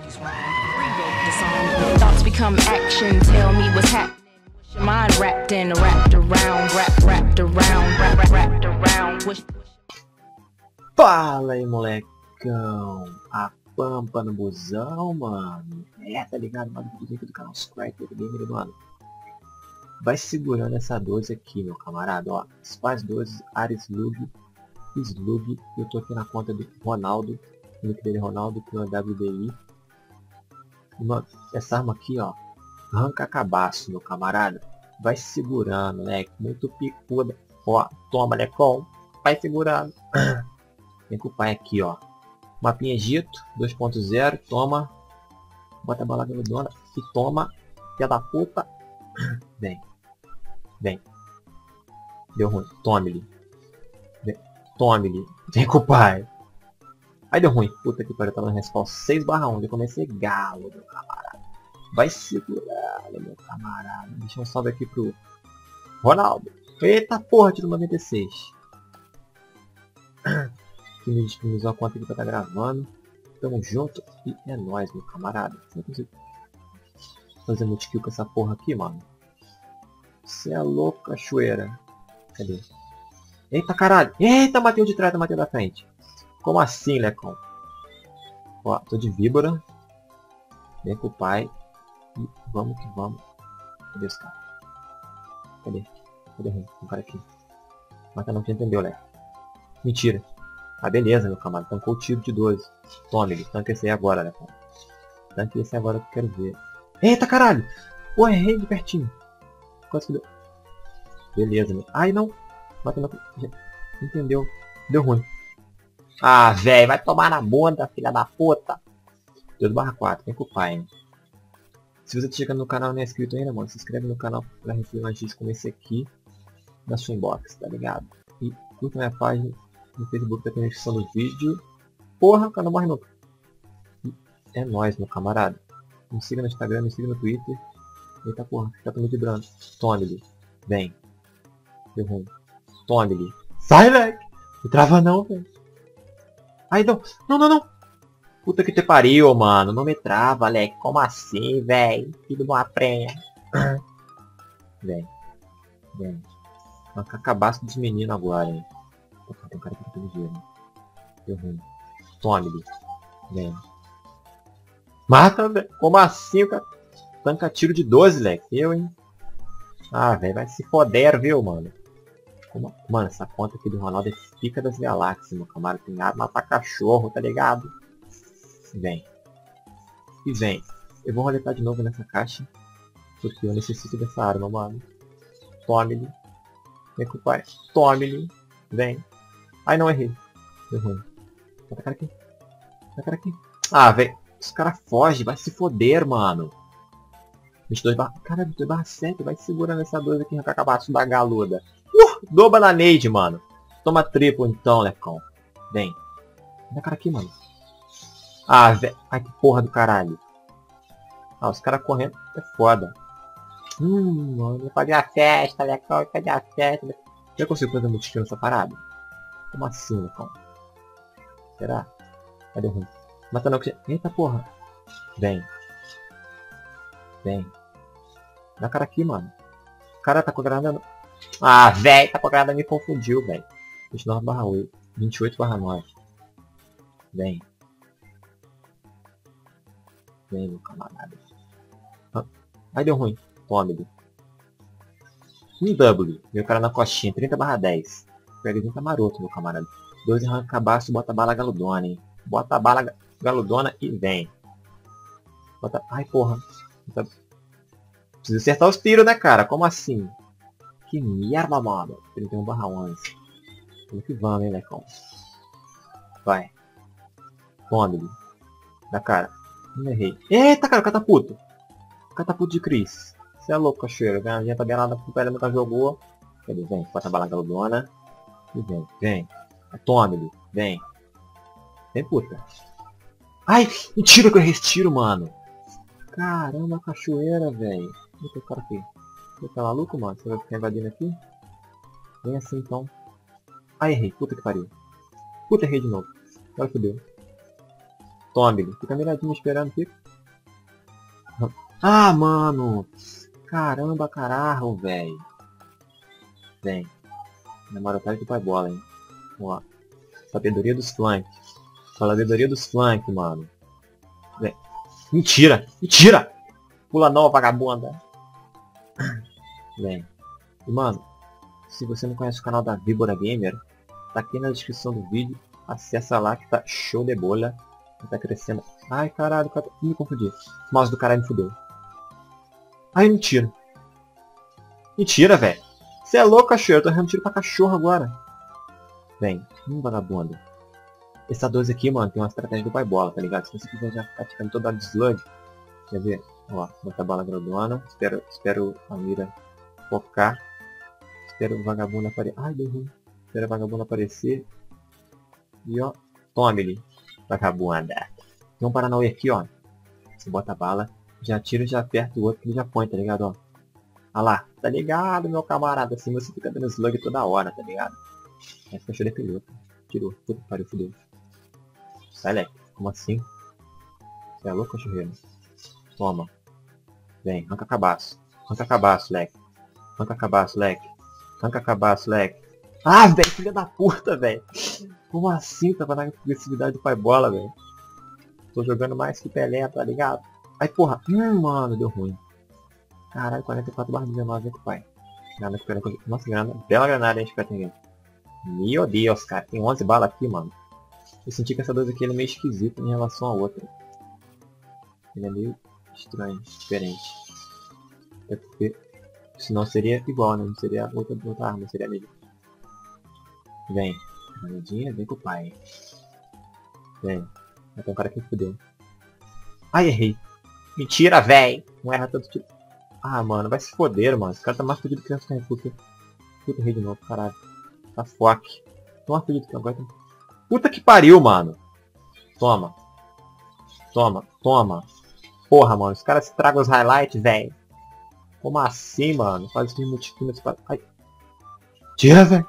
Thoughts become action, tell me what's happening. What's your mind wrapped in, wrapped around, wrapped around, wrapped around. Fala aí, molecão. A pampa no busão, mano. Tá ligado? Mano, vídeo aqui do canal Scraper Gamer, mano. Vai segurando essa 12 aqui, meu camarada, ó. Spaz 12, Ares Slug. Eu tô aqui na conta do Ronaldo. O nick dele é Ronaldo, que é o WDI. Mano, essa arma aqui, ó. Arranca cabaço, meu camarada. Vai segurando, né? Muito picuda. Ó, toma, Lecon. Vai segurando. Vem com o pai aqui, ó. Mapinha Egito 2.0. Toma. Bota a bala na dona. E toma. Filha da puta. Vem. Vem. Deu ruim. Tome-lhe. Tome-lhe. Vem com o pai. Aí deu ruim. Puta que pariu. Tava no respawn 6/1. Eu comecei galo, meu camarada. Vai segurando, meu camarada. Deixa um salve aqui pro Ronaldo. Eita porra, tiro 96. Que me disponibilizou a conta aqui pra tá gravando. Tamo junto. E é nóis, meu camarada. Você não consigo fazer multikill com essa porra aqui, mano. Você é louco, cachoeira. Cadê? Eita caralho. Eita, matei o de trás, matei o da frente. Como assim, Lecon? Ó, tô de víbora. Vem com o pai. E vamos que vamos. Cadê os caras? Cadê? Cadê o um cara aqui? Mata não te entendeu, Leco. Mentira. Ah, beleza, meu camarada. Tancou o tiro de 12. Tome ele. Tanca esse aí agora, Lecon. Tanca esse agora que eu quero ver. Eita caralho! Pô, errei de pertinho. Quase que deu. Beleza, meu. Ai, não. Mata não. Entendeu. Deu ruim. Ah, velho, vai tomar na bunda, filha da puta. 2/4, vem com o pai, hein. Se você tá chegando no canal e não é inscrito ainda, mano, se inscreve no canal pra receber mais vídeos como esse aqui na sua inbox, tá ligado? E curta minha página no Facebook, tá aqui na descrição do vídeo. Porra, o cara não morre nunca. E é nóis, meu camarada. Me siga no Instagram, me siga no Twitter. Eita porra, já tô me vibrando. Tome-lhe. Vem. Deu ruim. Tome-lhe. Sai, leque! Não trava não, velho. Ai, não. Não. Puta que te pariu, mano. Não me trava, leque. Como assim, velho? Filho de uma prenha. Vem. Vai ficar cabaço dos meninos agora, hein. Tem um cara aqui que tem dinheiro. Deu ruim. Tome-lhe. Vem. Mata, velho. Como assim, cara? Tanca tiro de 12, leque. Eu, hein. Ah, velho. Vai se foder, viu, mano. Mano, essa conta aqui do Ronaldo é pica das galáxias, meu camarada. Tem arma pra cachorro, tá ligado? Vem. E vem. Eu vou roletar de novo nessa caixa. Porque eu necessito dessa arma, mano. Tome-lhe. Vem com o pai. Tome-lhe. Vem. Ai, não, errei. Deu ruim. Bota a cara aqui. Bota a cara aqui. Ah, velho. Os caras fogem. Vai se foder, mano. 22/7. Vai segurando essa 2 aqui. Arrancar cabaço da galuda. Doba na Neide, mano. Toma triplo então, Lecão. Vem. Dá cara aqui, mano. Ah, velho. Ai, que porra do caralho. Ah, os caras correndo é foda. Mano. Cadê a festa, Lecão? Cadê a festa? Eu consigo fazer multikill nessa parada? Como assim, Lecão? Será? Cadê o ruim? Mata não. Eita porra. Vem. Vem. Dá cara aqui, mano. O cara tá com a granada. Ah, velho, tá com a granada, me confundiu, velho. 29/8. 28/9. Vem. Vem, meu camarada. Ah, aí deu ruim. Tome-lhe. Um W. Meu cara na coxinha. 30/10. Pegazinho tá maroto, meu camarada. 12 arranca cabaço, bota bala galudona, hein. Bota a bala galudona e vem. Bota... Ai, porra. Precisa acertar os tiros, né, cara? Como assim? Que merda, mano. 31/11. Vamos que vamos, hein, Lecão. Vai. Tome-lhe. Da cara. Não errei. Eita, cara, catapulto. Catapulto de Cris. Você é louco, cachoeira. Não adianta ganhar nada com o pé, nunca jogou. Cadê? Vem. Bota a bala galudona. E vem. Vem. Tome-lhe. Vem. Vem, puta. Ai, mentira que eu errei esse tiro, mano. Caramba, cachoeira, velho. Eita, o cara aqui. Você tá maluco, mano? Você vai ficar invadindo aqui? Vem assim, então. Ai, errei. Puta que pariu. Puta, errei de novo. Agora fodeu. Tome, fica miradinho esperando, fica. Ah, mano. Caramba, caralho, velho. Vem. Namoratário do pai bola, hein. Vamos lá. Sabedoria dos flanks. Sabedoria dos flanks, mano. Vem. Mentira! Mentira! Pula não, vagabunda. Vem. E, mano, se você não conhece o canal da Víbora Gamer, tá aqui na descrição do vídeo. Acessa lá que tá show de bola. Tá crescendo. Ai, caralho, me confundi. O mouse do caralho me fudeu. Ai, mentira. Mentira, velho. Você é louco, cachorro. Eu tô errando tiro pra cachorro agora. Vem. Vagabunda. Essa 12 aqui, mano, tem uma estratégia do pai bola, tá ligado? Se você quiser já ficar ficando toda hora de slug. Quer ver? Ó, bota a bala grandona. Espero a mira focar. Espero o vagabundo aparecer. Ai, deu ruim. Espero o vagabundo aparecer. E ó, tome-lhe, vagabunda. Tem um Paranauê aqui, ó. Você bota a bala, já tira, já aperta o outro que ele já põe, tá ligado, ó. Olha lá, tá ligado, meu camarada? Assim você fica dando slug toda hora, tá ligado? Aí fechou de piloto. Tirou. Puta que pariu, fudeu. Sai, leque. Como assim? Você é louco, cachorreiro? Toma. Vem, arranca cabaço. Arranca cabaço, leque. Arranca cabaço, leque. Arranca cabaço, leque. Ah, velho, filha da puta, velho. Como assim? Tava na agressividade do pai bola, velho. Tô jogando mais que Pelé, tá ligado? Ai, porra. Mano, deu ruim. Caralho, 44/19, com o pai. Granada esperando. Nossa, granada. Bela granada, hein, esperando ninguém. Meu Deus, cara. Tem 11 balas aqui, mano. Eu senti que essa 12 aqui ele é meio esquisita em relação à outra. Ele é meio estranho, diferente. Até porque senão seria igual, né? Não seria outra arma, seria a mesma. Vem. Granadinha, vem com o pai. Vem. Vai ter um cara aqui que fudeu. Ai, errei. Mentira, véi. Não erra tanto tipo. Ah, mano, vai se foder, mano. Esse cara tá mais fudido que criança com puta. Puta, errei de novo, caralho. Tá foque. Tô mais fudido que agora. Puta que pariu, mano. Toma. Toma, toma. Porra, mano. Os caras tragam os highlights, velho. Como assim, mano? Faz isso de multiplica nesse cara. Ai. Tira, velho.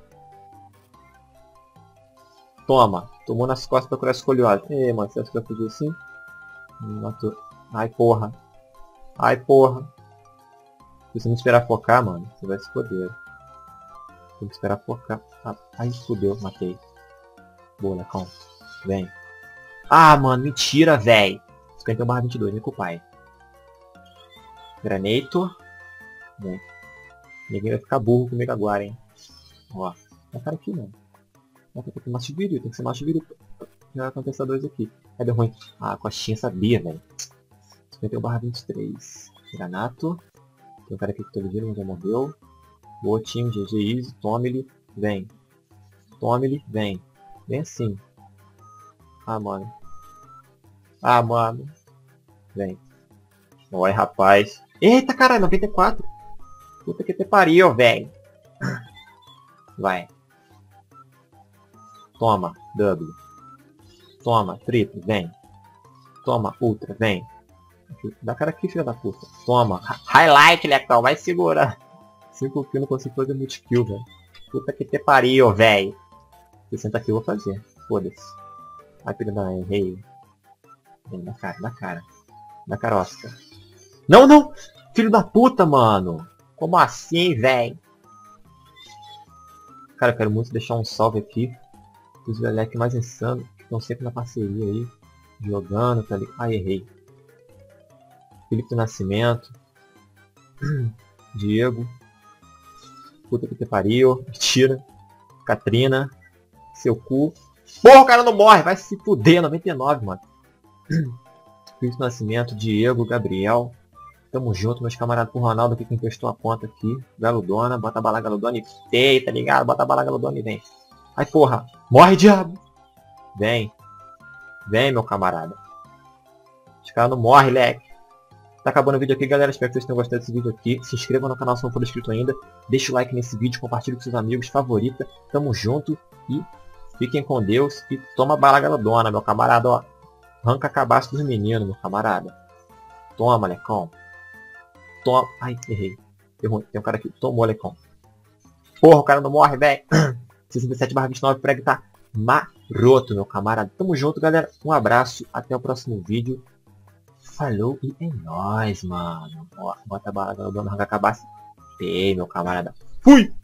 Toma. Tomou nas costas pra curar escoliose. Ei, mano. Você acha que vai fugir assim? Matou. Ai, porra. Ai, porra. Se você não esperar focar, mano, você vai se foder. Tem que esperar focar. Ah, ai, fudeu. Matei. Boa, Lecão. Vem. Ah, mano. Mentira, velho. 51/22. Vem com o pai. Granator. Vem. Ninguém vai ficar burro comigo agora, hein. Ó. Tá cara aqui, mano. Tem que ser macho viril. Tem que ser macho viril. Já aconteceu 2 aqui. Aí deu ruim. Ah, a coxinha sabia, velho. 51/23. Granato. Tem um cara aqui que todo dia já morreu. Boa, time. GG Easy. Tome-lhe. Vem. Tome-lhe. Vem. Vem assim. Ah, mano. Ah, mano. Vem. Oi, rapaz. Eita, caralho. 94. Puta que te pariu, velho. Vai. Toma. W. Toma. Triplo. Vem. Toma. Ultra. Vem. Dá cara aqui, filha da puta. Toma. Highlight, Lecão. Vai segurar. 5 kills, não consigo fazer multikill, velho. Puta que te pariu, velho. 60 kills eu vou fazer. Foda-se. Ai, filho da errei. Vem, na cara, na cara. Na carosca. Não, não! Filho da puta, mano. Como assim, velho? Cara, eu quero muito deixar um salve aqui. Os velhos mais insanos. Que estão sempre na parceria aí. Jogando, tá ali. Ai, errei. Felipe do Nascimento. Diego. Puta que te pariu. Mentira. Katrina. Seu cu. Porra, o cara não morre. Vai se fuder. 99, mano. Felipe do Nascimento. Diego. Gabriel. Tamo junto, meus camaradas. Pro Ronaldo aqui que emprestou a ponta aqui. Galudona. Bota a bala Galudona e feia, tá ligado? Bota a bala Galudona e vem. Ai, porra. Morre, diabo. Vem. Vem, meu camarada. Os caras não morrem, leque. Tá acabando o vídeo aqui, galera. Espero que vocês tenham gostado desse vídeo aqui. Se inscreva no canal se não for inscrito ainda. Deixa o like nesse vídeo, compartilhe com seus amigos, favorita. Tamo junto e fiquem com Deus. E toma bala Galudona, meu camarada, ó. Arranca cabaço dos meninos, meu camarada. Toma, Lecão. Toma. Ai, errei. Tem um cara aqui. Tomou, Lecão. Porra, o cara não morre, velho. 67/29, o prego tá roto, meu camarada. Tamo junto, galera. Um abraço. Até o próximo vídeo. Falou e é nóis, mano. Ó, bota a bala do dono acabar. Ei, meu camarada. Fui!